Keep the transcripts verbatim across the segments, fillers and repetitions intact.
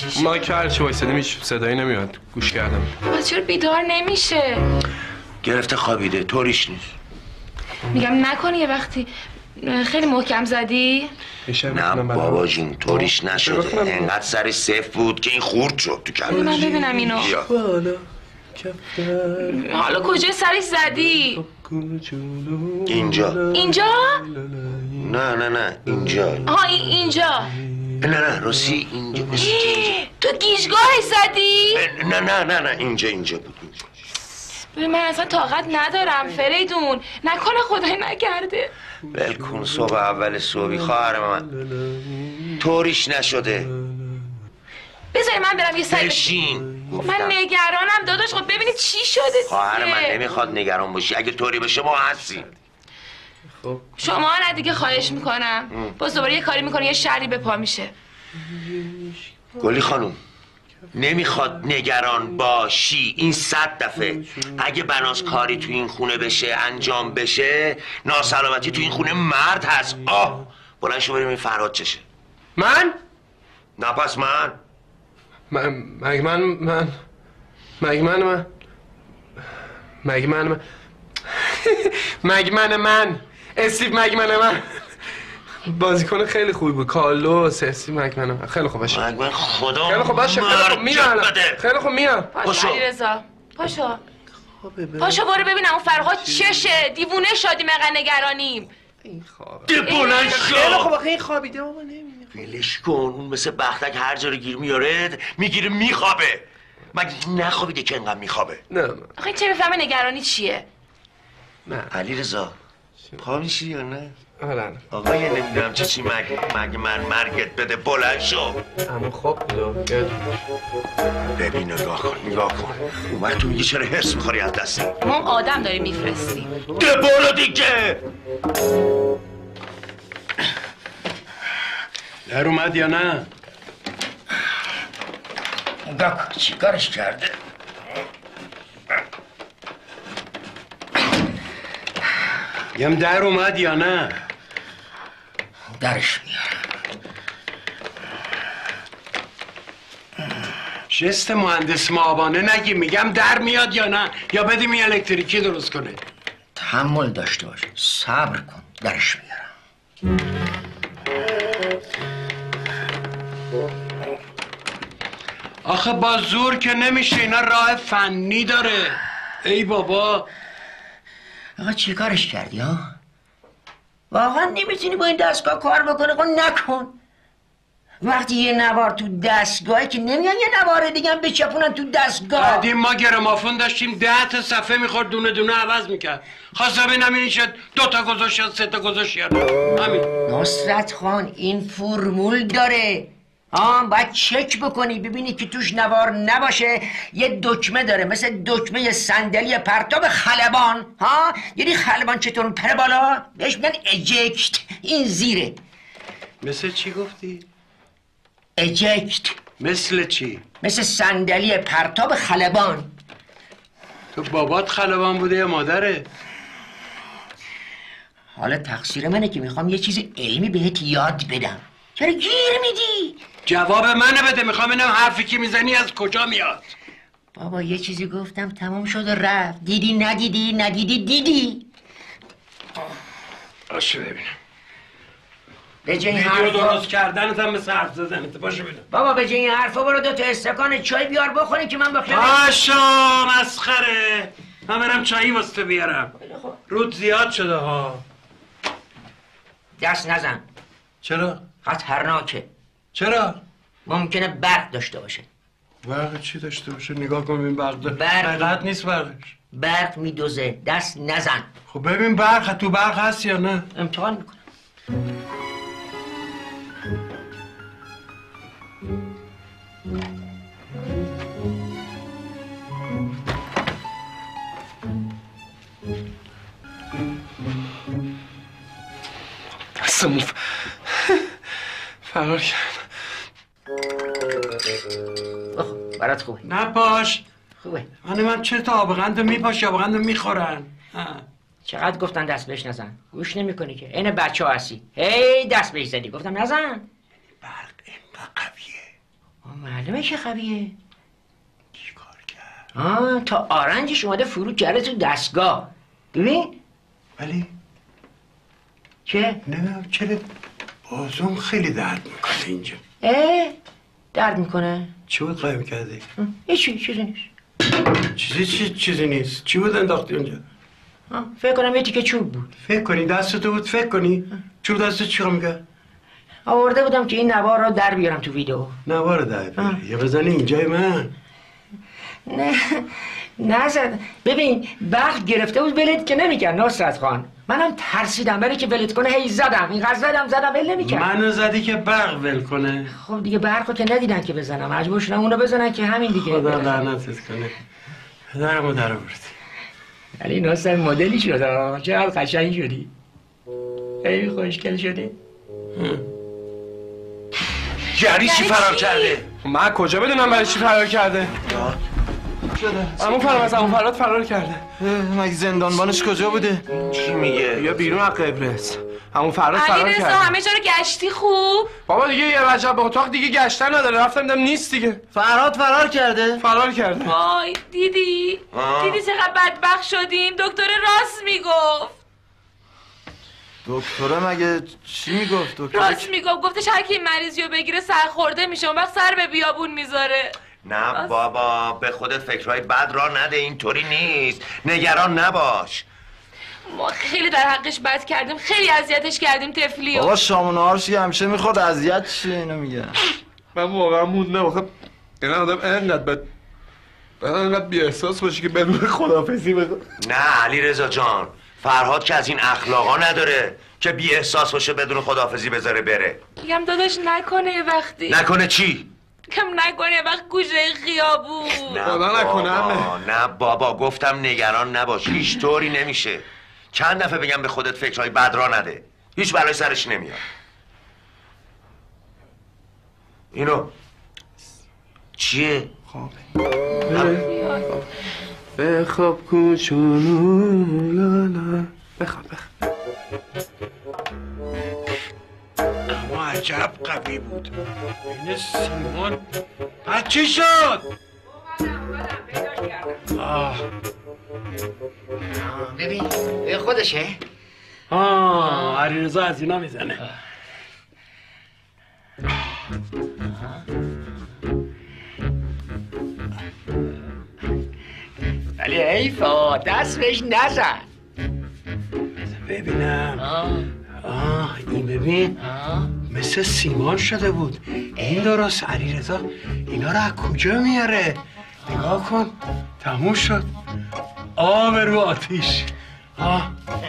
ما که هرچی وایسادیم هیچ صدایی نمیاد. گوش کردم. بس چرا بیدار نمیشه؟ گرفته خوابیده، طوریش نیست. میگم نکنی یه وقتی خیلی محکم زدی؟ نه بابا جون طوریش نشده، انقدر سرش صفر بود که این خورد شد تو کلش. من ببینم اینو. حالا کجای سرش زدی؟ اینجا. اینجا؟ نه نه نه اینجا. آها اینجا. نه نه راستی اینجا. تو گیجگاهی زدی؟ نه نه نه نه اینجا اینجا بود. ببین من اصلا طاقت ندارم فریدون، نکنه خدای نکرده. ولکن صبح اول صبحی خواهر من طوریش نشده. بذاری من برم یه سری بشین. من نگرانم داداش. خب ببینید چی شده دیگه. خواهر من نمیخواد نگران باشی، اگه طوری بشه ما هستیم. خب شما نه دیگه، خواهش میکنم باز دوباره یه کاری میکنی یه شری به پا میشه. گلی خانوم نمیخواد نگران باشی. این صد دفعه اگه بناس کاری تو این خونه بشه انجام بشه، ناسلامتی تو این خونه مرد هست. آه بلند شو بریم این فرهاد چشه. من؟ نه پس من مگه من من مگه من من مگه من من مگه من من استیو مگه من من بازیکن خیلی خوبی بود. کارلوس استیو مگه من من خیلی خوب باشه. مگه من خدا خیلی خوب باشه. خیلی خوب میام. خیلی خوب میام. پاشو علیرضا پاشو. پاشو برو ببینم اون فرهاد چشه. دیوونه شدیم انقدر نگرانیم. این خوابه. دیوونه شو. خیلی خوب آخه این خوابیده بابا نمیبینه. ولش کن، اون مثل بختک هر جا رو گیر میاره میگیره میخوابه. مگه نخوابیده که انقدر میخوابه؟ نه آخه چه بفهمه نگرانی چیه؟ نه علیرضا پا میشی یا نه؟ آره آقا یه نمیدونم چی چی مگه مگه من مرگت بده بلند شو. اما خوب بود. ببین نگاه کن نگاه کن اومد تو میگی چرا هرس میخوری از دسته؟ ما آدم داریم میفرستیم. ده برو دیگه. در اومد یا نه؟ نگاه کن چی کارش کرده؟ یم در اومد یا نه؟ درش میارم. جست مهندس معابانه نگی، میگم در میاد یا نه، یا بدیم این الکتریکی درست کنه. تحمل داشته باش، صبر کن، درش میارم. آخه با زور که نمیشه، اینا راه فنی داره. ای بابا آقا چی کارش کردی ها؟ واقعا نمیتونی با این دستگاه کار بکنه؟ خب نکن. وقتی یه نوار تو دستگاهی که نمیان یه نوار دیگه هم بچپونن تو دستگاه. قدیم ما گرامافون داشتیم ده تا صفحه میخورد دونه دونه عوض میکرد. خواستم ببینم این شد دو تا گذاشت یا سه تا گذاشت یا نه. همین. نصرت خان این فرمول داره. آه باید چک بکنی ببینی که توش نوار نباشه. یه دکمه داره مثل دکمه صندلی پرتاب خلبان. ها یعنی خلبان چطور پره بالا بهش میگن اجکت. این زیره. مثل چی گفتی؟ اجکت. مثل چی؟ مثل صندلی پرتاب خلبان. تو بابات خلبان بوده یا مادره؟ حالا تقصیر منه که میخوام یه چیز علمی بهت یاد بدم. چرا گیر میدی؟ جواب منو بده، میخوام اینم حرفی که میزنی از کجا میاد. بابا یه چیزی گفتم تمام شد و رفت. دیدی ندیدی ندیدی دیدی. باشه ببینم. به جای این ویدیو حرفا درست کردنت هم مثل حرف زدنت. باشه ببینم. بابا به جای این حرفا برو دو تا استکان چای بیار بخوریم که من با خیلی باشا مسخره. من برم چایی واسه بیارم. رود زیاد شده ها. دست نزن. چرا؟ خطرناکه. چرا؟ ممکنه برق داشته باشه. برق چی داشته باشه؟ نگاه کن ببین برق داره. برق حقیقت نیست برقش. برق میدوزه. دست نزن. خب ببین برق تو برق هست یا نه؟ امتحان میکنم. دستمون فرار کرد. برات خوبه. نپاش. خوبه. من من چه تا آبغند میپاش آبغند میخورن. چقدر گفتن دست بهش نزن. گوش نمیکنی که. این بچه ها هستی. هی دست بهش زدی. گفتم نزن. برق اینقدر قویه. معلومه که قویه. چیکار کرد؟ آه تا آرنجش اومده فرو کرده تو دستگاه. ببین. ولی چه؟ نمیدونم چرا بازم خیلی درد میکنه اینجا. اه درد میکنه؟ چی بود قایم کردی؟ هیچی چیزی نیست. چیزی چی چیزی نیست. چی بود انداختی اونجا؟ آه فکر کنم یه تیکه چوب بود. فکر کنی دستت بود فکر کنی؟ چوب دستت چیکار میکرد؟ آورده بودم که این نوار رو در بیارم تو ویدیو. نوار در بیاری یا بزنی اینجای من. نه نه زد. ببین برق گرفته بود ولت که نمیکرد نصرت خان. منم ترسیدم برای که ولت کنه هی زدم اینقدر زدم زدم ول نمیکرد. منو زدی که برق ول کنه. خب دیگه برقو که ندیدن که بزنم مجبور شدم اونو بزنن که همین دیگه. خدا لعنتت کنه. پدرمو در آوردی. ولی ناصر مدلی شد چقدر قشنگ شدی. خیلی خوشگل شدی. یعنی چی فرار کرده؟ من کجا بدونم برای چی فرار کرده؟ شده؟ عمو فرامرز عمو فراد فرار کرده. مگه زندانبانش کجا بوده؟ چی میگه؟ یا بیرون از قبرس. عمو فراد فرار علی رضا کرده. همه جا رو گشتی خوب؟ بابا دیگه یه وجب اتاق دیگه گشتن نداره. رفتم دیدم نیست دیگه. فرهاد فرار کرده؟ فرار کرده. وای دیدی؟ دیدی چقدر بدبخت شدیم؟ دکتر راست میگفت. دکتره مگه چی میگفت دکتر؟ راست میگفت گفتش هر کی مریضی رو بگیره سرخورده میشه اون وقت سر به بیابون میذاره. نه بابا به خودت فکرهای بد را نده اینطوری نیست. نگران نباش. ما خیلی در حقش بد کردیم خیلی اذیتش کردیم طفلی. بابا شام و نهارش که همیشه میخورد اذیت چیه اینو میگه؟ من واقعا موندم آخه این آدم اینقدر بد اینقدر بی احساس باشه که بدون خداحافظی بخواد. نه علی رضا جان فرهاد که از این اخلاقا نداره که بی احساس باشه بدون خداحافظی بذاره بره. میگم داداش نکنه یه وقتی. نکنه چی؟ کم نکنه یه وقت گوشه خیابون. نه خدا نکنه بابا نه بابا گفتم نگران نباش هیچ طوری نمیشه. چند دفعه بگم به خودت فکرهای بد را نده هیچ بلای سرش نمیاد. اینو چیه؟ خوابه بخواب کوچولو لالا بخواب بخواب. اما عجب قوی بود این سیمان. بعد چی شد؟ آه ببین خودشه. آه علیرضا از اینا میزنه. ولی حیفا دست بهش نزن. ببینم آه این ببین مثل سیمان شده بود. این درست علیرضا اینا رو از کجا میاره؟ نگاه کن تموم شد. آب رو آتیش. آه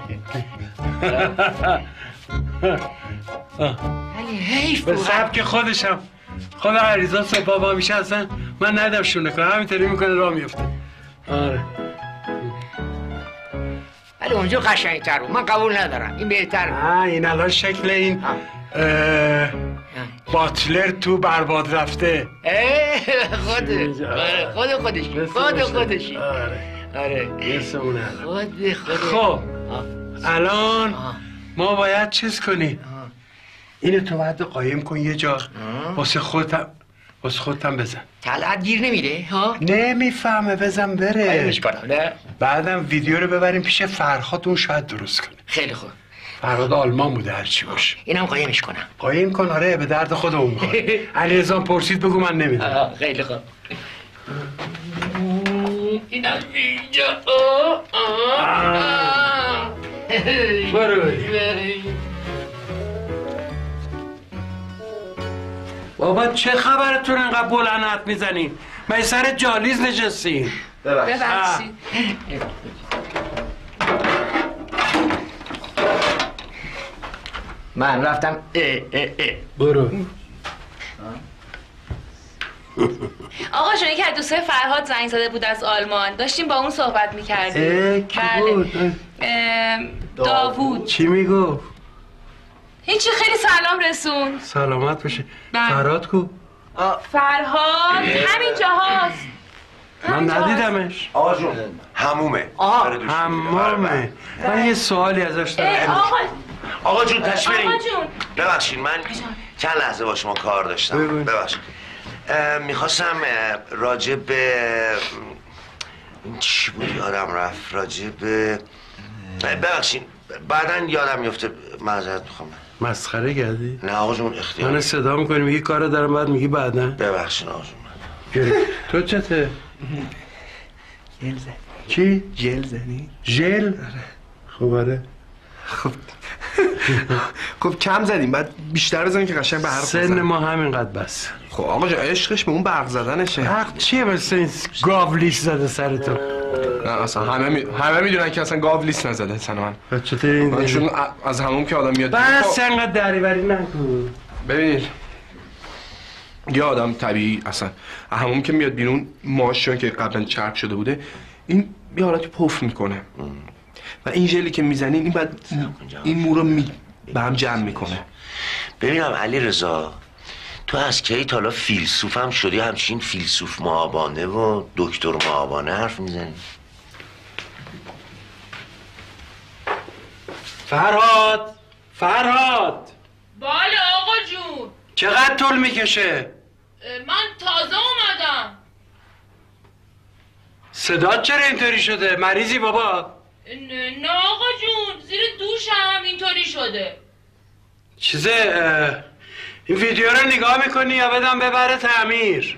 ولی حیف به سبک خودشم. خدا علیرضا صبح بابا میشه اصلا من ندم شونه کنم همینطوری میکنه راه میفته. آره ولی اونجا قشنگ‌تر بود من قبول ندارم این بهتر بود. آه این الان شکل این باتلر تو برباد رفته. خود خود خودش خود خودش. آره آره مثل اون الان. خود به خود. خب الان ما باید چیز کنیم. اینو تو باید قایم کن یه جا واسه خودتم واسه خودتم بزن. طلعت گیر نمیده ها؟ نمیفهمه بزن بره. قایمش کنم نه؟ بعدم ویدیو رو ببریم پیش فرهاد اون شاید درست کنه. خیلی خوب. فرهاد آلمان بوده هرچی باشه. اینم قایمش کنم. قایم کن آره به درد خودمون میخوره. علیرضا پرسید بگو من نمیدونم. خیلی خوب. اینم اینجا. برو بابا چه خبرتون انقدر بلند حرف میزنین؟ من سر جالیز نشستین. ببخشید. من رفتم اه اه اه. برو. آقا شما یکی از دوستای فرهاد زنگ زده بود از آلمان داشتیم با اون صحبت میکردیم. کی بود؟ داوود. چی میگو؟ هیچی خیلی سلام رسون. سلامت باشه. بله. فرهاد کو؟ فرهاد همین جاهاست. من ندیدمش. آقا جون همومه. حمامه. من یه سوالی ازش دارم. آقا آقا جون تشریف آقا بیارین. جون ببخشید من چند لحظه با شما کار داشتم. ببخشید. میخواستم راجع به این چی بود یادم رفت، راجع به ببخشید بعدن یادم میفته، معذرت میخوام. مسخره کردی؟ نه آقا جون اختیار. من صدا میکنی میگی کار دارم بعد میگی بعدن. ببخشید آقا جون. تو چته؟ جل زنی. چی؟ جل زنی. ژل؟ خب آره. خب خب کم زدیم، بعد بیشتر بزنیم که قشنگ به حرف بزنیم. سن ما همینقدر بس. خب آقا جا عشقش به اون برق زدنشه. حق چیه مثل این گاو لیس زده سر تو؟ نه اصلا همه می... همه میدونن که اصلا گاو لیس نزده سن من. چطور این من چون از همون که آدم میاد بس انقدر دریوری نکن. ببینید یه آدم طبیعی اصلا همون که میاد بیرون ماشون که قبلا چرک شده بوده این یه حالتی پف میکنه و این ژلی که میزنین این بعد این مو رو می... به هم جمع میکنه. ببینم علی رضا تو از کی تا حالا فیلسوف هم شدی همچین فیلسوف معابانه و دکتر معابانه حرف میزنی؟ فرهاد فرهاد بله آقا جون. چقدر طول میکشه؟ من تازه اومدم. صدات چرا اینطوری شده؟ مریضی بابا؟ نه آقا جون، زیر دوشم اینطوری شده. چیزه این ویدیو رو نگاه میکنی یا بدم ببره تعمیر؟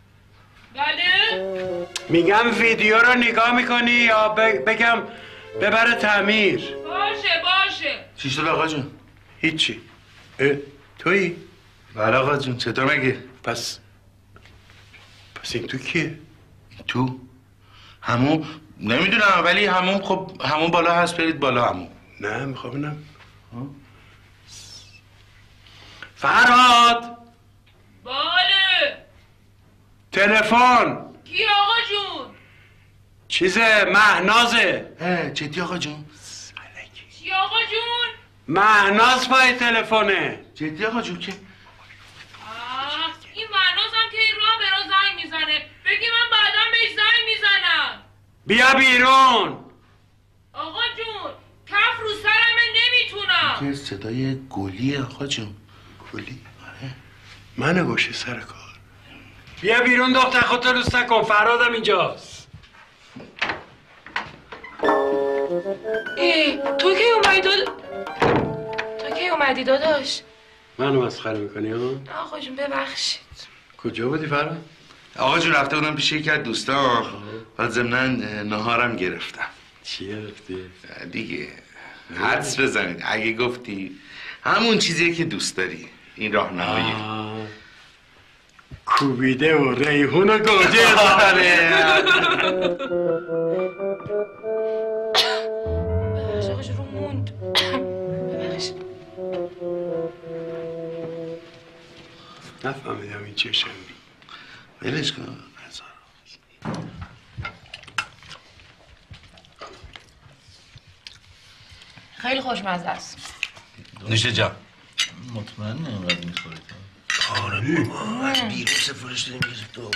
بله؟ میگم ویدیو رو نگاه میکنی یا بگم ببره تعمیر؟ باشه باشه. چی شد آقا جون؟ هیچی. تویی؟ بله آقا جون چطور مگه؟ پس پس این تو کیه؟ تو؟ همون؟ نمیدونم ولی همون خب همون بالا هست، برید بالا همون. نه میخوام ببینم. فرهاد بله. تلفن. کی آقا جون؟ چیزه مهنازه. اه جدی آقا جون؟ چی آقا جون؟ مهناز پای تلفنه. جدی آقا جون که؟ آه این مهناز هم که این راه به راه زنگ میزنه. بگی من بعدا بهش زنگ میزنم. بیا بیرون. آقا جون کف رو سرمه نمیتونم. که صدای گلیه آقا جون. گلی؟ آره منو گوشه سر کار. بیا بیرون دختر خودتو لوس نکن، فرهادم اینجاست. ای تو کی اومدی داد... تو کی اومدی داداش؟ منو مسخره میکنی ها؟ آقا جون ببخشید. کجا بودی فرهاد؟ آقا جون رفته بودم پیش یکی از دوستان، بعد ضمناً ناهارم گرفتم. چی گرفتی؟ دیگه حدس بزنید اگه گفتی همون چیزیه که دوست داری، این راهنمایی. کوبیده و ریحون و گوجه داره. ببخشید آقا جون رو موند. ببخشید. نفهمیدم این چه شنبی. ولش کن. خیلی خوشمزه است. نوش جان. مطمئن اینقدر میخورید؟ آره بابا از بیرون سفارش دادیم یه تو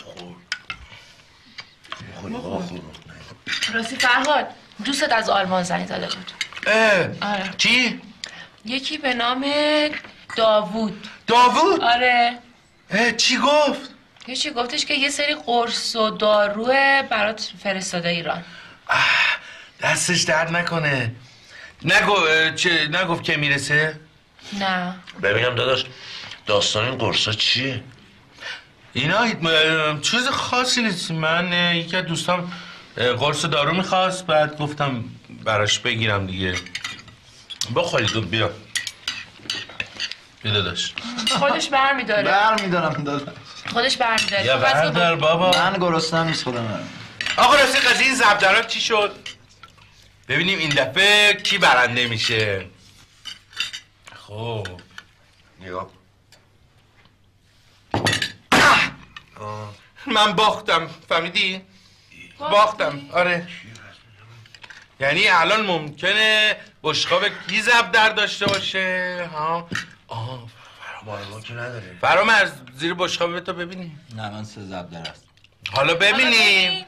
خورد. راستی فرهاد دوستت از آلمان زنگ زده بود. اه آره. چی؟ یکی به نام داوود. داوود؟ آره. اه چی گفت؟ یکی گفتش که یه سری قرص و داروه برات فرستاده ایران. دستش درد نکنه. نگو چه نگفت که میرسه؟ نه. ببینم داداش داستان این قرصا چیه؟ اینا چیز خاصی نیست. من یکی از دوستام قرص دارو میخواست، بعد گفتم براش بگیرم دیگه. بخورید بیا. بیا داداش. خودش برمیداره. برمیدارم داداش. خودش برمیداره. یا بردار بابا. من گرسنه‌ام نیست خودم. آقا راستی قضیه این زبدران چی شد؟ ببینیم این دفعه کی برنده میشه. خب نگاه من باختم، فهمیدی؟ باختم آره. یعنی الان ممکنه بشقاب کی زبدر داشته باشه؟ ها؟ آه فرامرز که نداره. فرامرز زیر بشقاب تو ببینیم. نه من سه زبدر است. حالا ببینیم.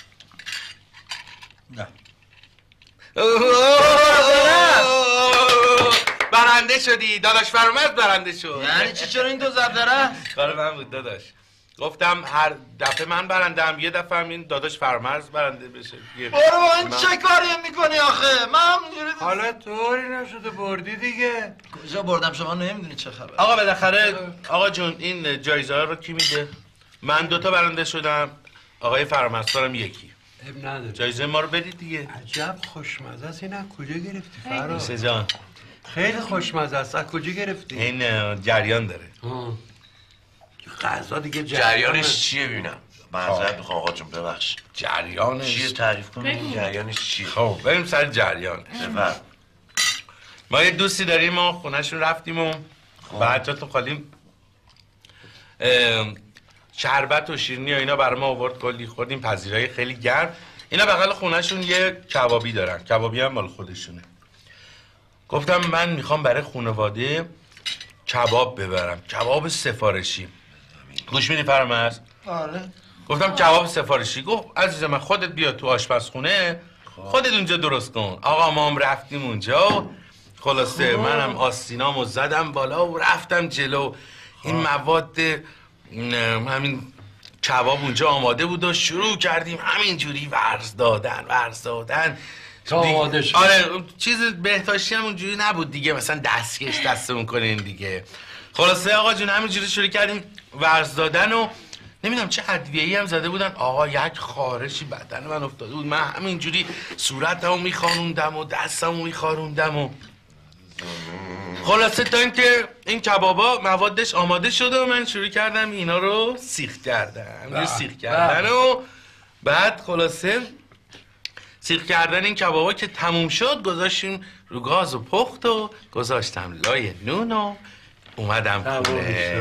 نه برنده شدی داداش، فرامرز برنده شد. یعنی چی؟ چرا این دو زبدر است؟ کار من بود داداش. گفتم هر دفعه من برندم، یه دفعه هم این داداش فرامرز برنده بشه. برو با این چه کاری میکنی آخه؟ من همونجوری حالا طوری نشده بردی دیگه. کجا بردم شما نمیدونی چه خبر؟ آقا بالاخره آقا جون این جایزه ها رو کی میده؟ من دوتا برنده شدم، آقای فرامرزدارم یکی. اب نداره. جایزه ما رو بدید دیگه. عجب خوشمزه است. اینا کجا گرفتی فرا؟ میشه جان خیلی خوشمزه است. از کجا گرفتی؟ این جریان داره. آه. غذا دیگه جریانش چیه ببینم؟ معذرت میخوام آقا جون ببخش. جریانش چیه تعریف کنی؟ جریانش چیه؟ خب بریم سر جریان. بفرم. ما یه دوستی داریم، ما خونهشون رفتیم و بعد تو خالیم شربت و شیرینی و اینا برای ما آورد، کلی خوردیم، پذیرایی خیلی گرم. اینا بغل خونهشون یه کبابی دارن، کبابی هم مال خودشونه. گفتم من میخوام برای خانواده کباب ببرم، کباب سفارشی. گوش میدی فرامرز؟ آره. گفتم کباب سفارشی. گفت عزیز من خودت بیا تو آشپزخونه، خودت اونجا درست کن. آقا ما هم رفتیم اونجا و خلاصه منم آستینامو زدم بالا و رفتم جلو. این مواد همین کباب اونجا آماده بود و شروع کردیم همینجوری ورز دادن ورز دادن تا آماده شد. آره چیز بهداشتی هم اونجوری نبود دیگه، مثلا دستکش دستمون کنین دیگه. خلاصه آقا جون همینجوری شروع کردیم ورز دادن و نمیدونم چه ادویه‌ای هم زده بودن. آقا یک خارشی بدن من افتاده بود، من همینجوری صورتمو میخاروندم و دستمو میخاروندم و خلاصه تا اینکه این کبابا موادش آماده شده و من شروع کردم اینا رو سیخ کردم رو سیخ کردن و بعد خلاصه سیخ کردن این کبابا که تموم شد گذاشتیم رو گاز و پخت و گذاشتم لای نون و اومدم خونه.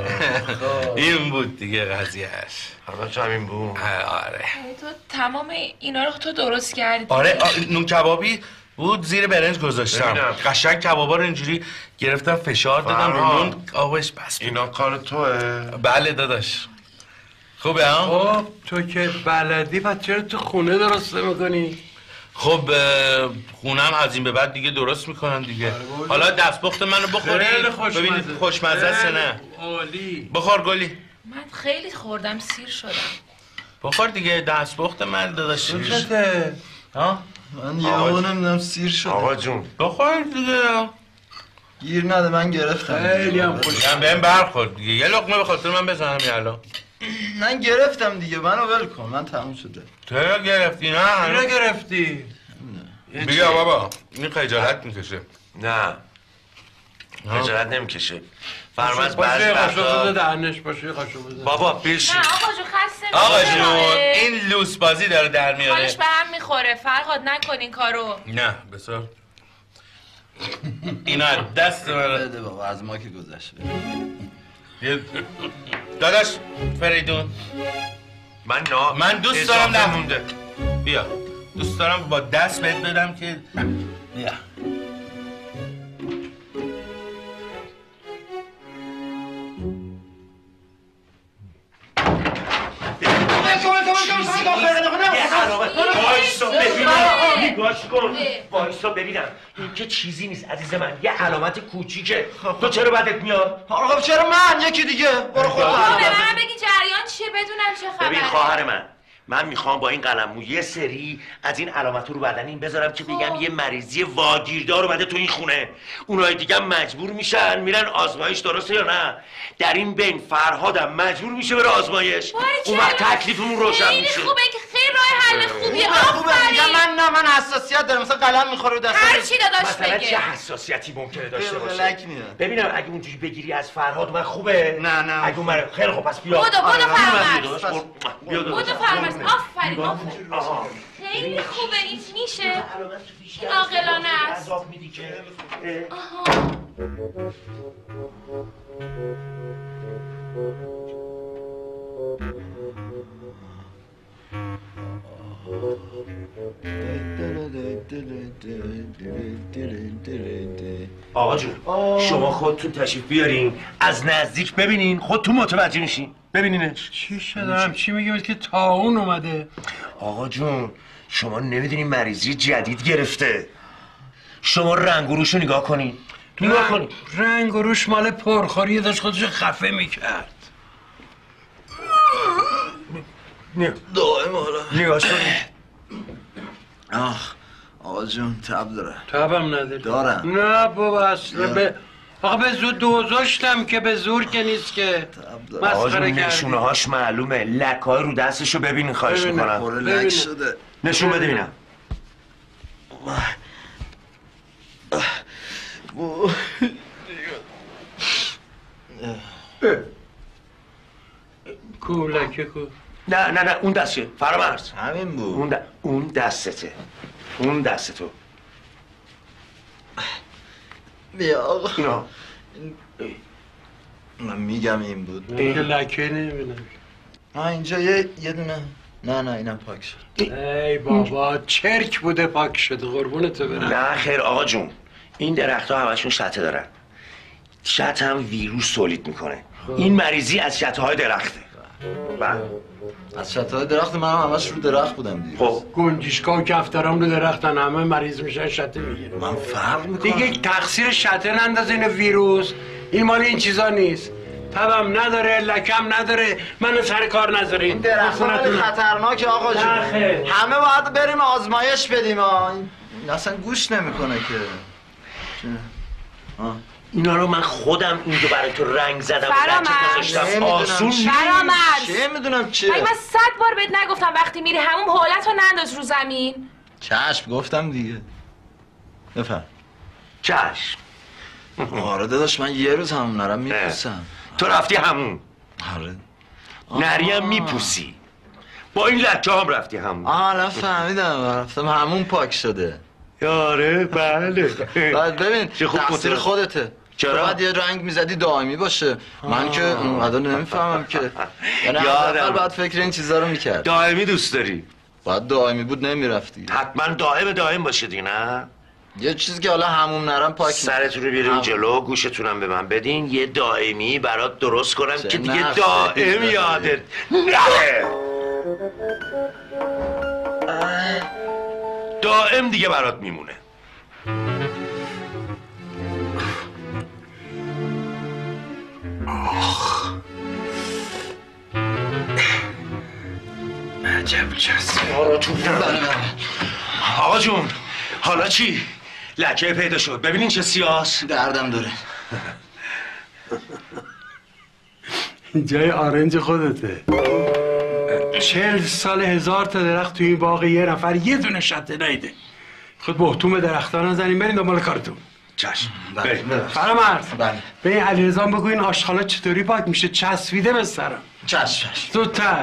این بود دیگه قضیهش. البته همین بود. آره تو تمام اینا رو تو درست کردی؟ آره نون کبابی بود، زیر برنج گذاشتم. قشنگ کبابا رو اینجوری گرفتم فشار دادم رو نون آبش بس. اینا کار توه؟ بله داداش. خوبه ها؟ خب تو که بلدی پس چرا تو خونه درست میکنی؟ خب خونم از این به بعد دیگه درست میکنم دیگه. حالا دستپخت منو بخوری ببینید خوشمزه است نه؟ عالی. بخور گلی. من خیلی خوردم سیر شدم. بخور دیگه دستپخت من داداش. چته؟ ها؟ من یه همون نمیدونم سیر شده. آقا جون بخور دیگه. گیر نده من گرفتم. خیلی هم خوش. من بهم برخورد دیگه. یه لقمه به خاطر من بزنم یالا. من گرفتم دیگه، منو ول کن، من تموم شده. تو گرفتی نه؟ اینو گرفتی؟ بیا بابا این خجالت میکشه. نه خجالت نمیکشه. فرمز بعضی باشه قاشق وقتا بده دهنش باشه قاشق بده. بابا بشین. نه آقا جو خسته آقا میشه. جون این لوس بازی داره در میاره. حالش به هم میخوره. فرهاد نکن این کارو. نه بسار اینا دست من بده بابا از ما که گذشته. داداش فریدون من نا من دوست دارم نمونده. بیا دوست دارم با دست بهت بدم که بیا وایسا ببینم نگاش کن. وایسا ببینم این که چیزی نیست عزیز من، یه علامت کوچیکه. تو چرا بدت میاد؟ آقا چرا من یکی دیگه برو خودت. آقا به من بگی جریان چیه بدونم چه خبره. ببین خواهر من، من میخوام با این قلمو یه سری از این علامت رو بدن این بذارم که بگم یه مریضی واگیردار اومده تو این خونه. اونای دیگه مجبور میشن میرن آزمایش، درسته یا نه؟ در این بین فرهادم مجبور میشه بره آزمایش. اون وقت تکلیفمون روشن میشه. خیلی خوبه که خیلی راه حل خوبیه. خوبه میگم من نه من حساسیت دارم، مثلا قلم میخوره دست. هر چی داداش مثلا بگه. چه حساسیتی ممکنه داشته باشه؟ بلک میاد. ببینم اگه اونجوری بگیری از فرهاد من خوبه. نه نه اگه اون خیلی خوب پس بیا. بودو بودو فرمز. بیا بودو فرمز. آفرین آفرین. خیلی خوبه این میشه. این عاقلانه است. عذاب میدی که آها. آقا جون شما خودتون تشریف بیارین از نزدیک ببینین، خودتون متوجه میشین. ببینینش. چی شدم؟ چی میگی که طاعون اومده؟ آقا جون شما نمیدونین مریضی جدید گرفته. شما رنگ و روشو نگاه کنین. نگاه کنین. رنگ و روش مال پرخوری داشت خودشو خفه میکرد. دائم حالا نگاش کنی. آخ آقا جون تب داره. تبم نداری؟ دارم. نه بابا اصلا به آقا به زور دوزاشتم که به زور که نیست که آقا جون مسخره کردی. نشونه هاش معلومه. لکای رو دستشو ببینین خواهش ببینم. میکنم. خوره ببینم. لک شده. نشون بده ببینم. کو لکه کو نه نه نه اون دسته فرامرز. همین بود. اون, د... اون دستته. اون دست تو. بیا آقا. اینا. من میگم این بود. که لکه نمیبینم. ها اینجا یه یه دونه. نه نه اینم پاک شد. ای بابا چرک بوده پاک شده قربونت برم. نه خیر آقا جون. این درخت ها همشون شته دارن. شته هم ویروس تولید میکنه. این مریضی از شته های درخته. بله. از شتای درخت من هم همش رو درخت بودم دیگه. خب گنجشکا و کفترام رو درختن همه مریض میشن شته میگیره. من فرق میکنم. دیگه تقصیر شته نندازین ویروس. این مال این چیزا نیست. تبم نداره لکم نداره منو سر کار نذارین. این درخت ها خیلی خطرناکه آقا جون. نه خیر. همه باید بریم آزمایش بدیم ها. این اصلا گوش نمیکنه که. آه. اینا رو من خودم اینجا برای تو رنگ زدم. فرامرز. گذاشتم آسون نیست. فرامرز. چه میدونم چیه. مگه من صد بار بهت نگفتم وقتی میری همون حالت رو ننداز رو زمین. چشم گفتم دیگه. بفهم. چشم. آره داداش من یه روز همون نرم میپوسم. تو رفتی همون. آره. نریم میپوسی. با این لکه هم رفتی همون. آها الان فهمیدم رفتم همون پاک شده. آره بله. بعد ببین چه خوب تقصیر متوجه. خودته. چرا؟ تو باید یه رنگ میزدی دائمی باشه. من که اونقدر نمیفهمم که. یعنی یادم. اول باید فکر این چیزا رو میکرد. دائمی دوست داری؟ باید دائمی بود نمیرفتی. حتما دائم دائم باشه دی نه؟ یه چیزی که حالا همون نرم پاک سرتون رو بیارین هم. جلو گوشتونم به من بدین یه دائمی برات درست کنم چه که دیگه نفسی. دائم یادت نره. دائم دیگه برات میمونه. عجب چست. آقا جون حالا چی؟ لکه پیدا شد ببینین چه سیاس. دردم داره. جای آرنج خودته. چهل سال هزار تا درخت توی این باغ یه نفر یه دونه شته نیده. خود بهتوم درخت ها نزنیم بریم دنبال کارتون. چشم. بله. فرامرز. بله. به این علیرضا بگو این آشغالا چطوری پاک میشه چسبیده به سرم. چشم چشم. زودتر.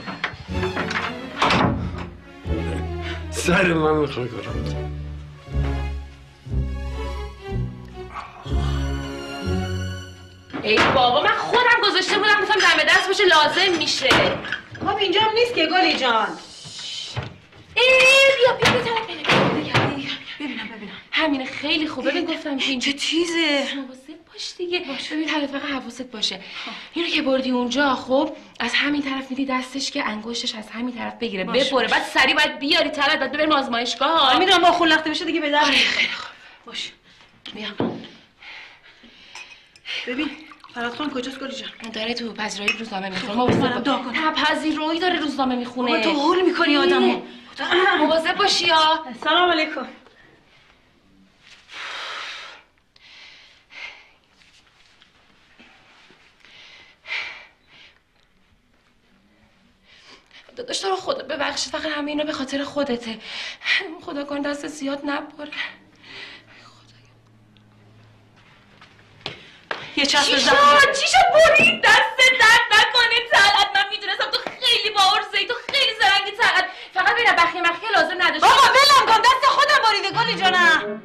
سر من میخوای کنم. ای بابا من خودم گذاشته بودم گفتم دم دست باشه لازم میشه. خب اینجا هم نیست که گلی جان. ای بیا بیا بیا طرف ببینم ببینم ببینم همینه خیلی خوبه. ببین گفتم که اینجا چه تیزه. حواست باش دیگه. ببین حالا فقط حواست باشه. اینو که بردی اونجا خب از همین طرف میدی دستش که انگشتش از همین طرف بگیره بپره. بعد سری باید بیاری طرف بعد بریم آزمایشگاه. میدونم با خون لخته بشه دیگه به در. آره خیلی خوب. باش. بیا. ببین فراد خان کجاست گلی جان؟ داره تو پذیرایی روزنامه میخونه. خب، منم دعا کنم. نه پذیرایی داره روزنامه میخونه. بابا تو هول میکنی آدمو. مواظب باشی ها. سلام علیکم. داداش تو رو خدا ببخشید فقط همه اینا به خاطر خودته. خدا کن دست زیاد نبره. یه چسب چی زن. شد؟ چی شد برید؟ دست درد نکنه طلعت. من میدونستم تو خیلی باورزه‌ای تو خیلی زرنگی طلعت. فقط ببینم بخیه مخیه لازم نداشت. بابا ولم کن دست خودم بریده گلی جانم.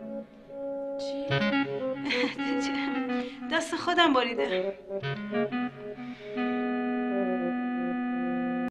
دست خودم بریده.